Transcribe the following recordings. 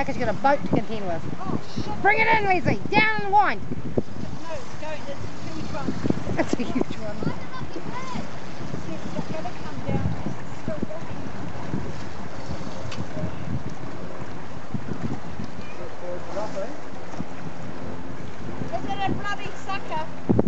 now because you've got a boat to contend with. Oh, shit. Bring it in, Leslie. Down and wind. No, it's going. It's a huge one. That's a huge one. It's not going to come down. It's still walking. Is it a bloody sucker?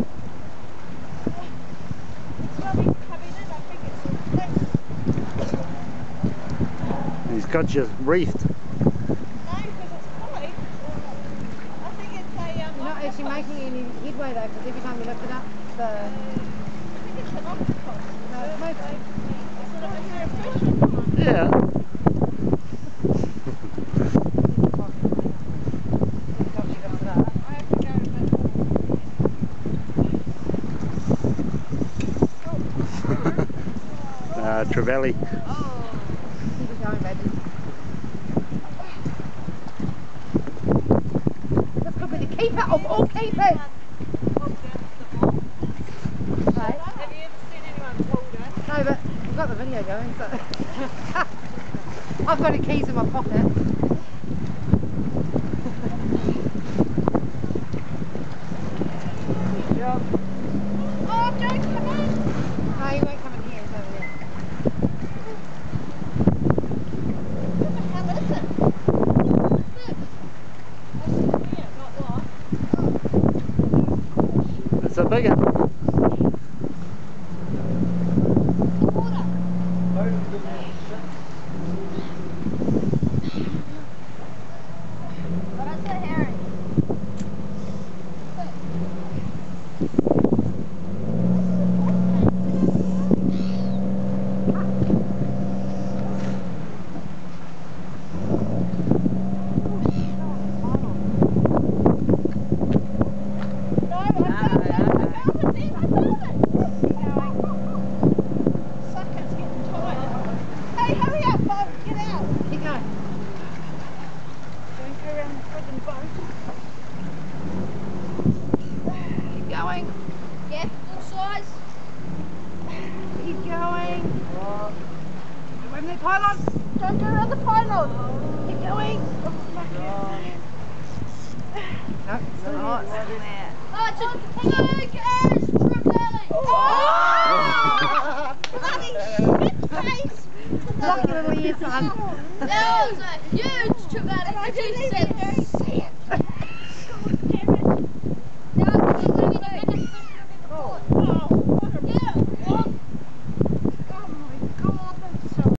It's bloody coming in. I think it's a thing. He's got you reefed. No, because it's fully. I think it's a. You're not actually making any headway though, because every time you lift it up, I think it's an octopus. no, it's moving. Is it a fish? Yeah. I have to go a bit. Trevally. Keep it going, baby. This could be the keeper of all keepers. Right. Have you ever seen anyone pulled in? No, but we've got the video going, so I've got the keys in my pocket. Good job. Oh, don't come in! No, he won't come in here, he's over there. What the hell is it? What's it? Not what? It's a big one. Water. What is it, Harry? Pylon! Don't go around the pylon! Keep going! Oh, fuck it. No, it's still there. Oh, it's a pig ass trevally! Oh! Bloody shit face! Lock your little ears, son. That was a huge trevally!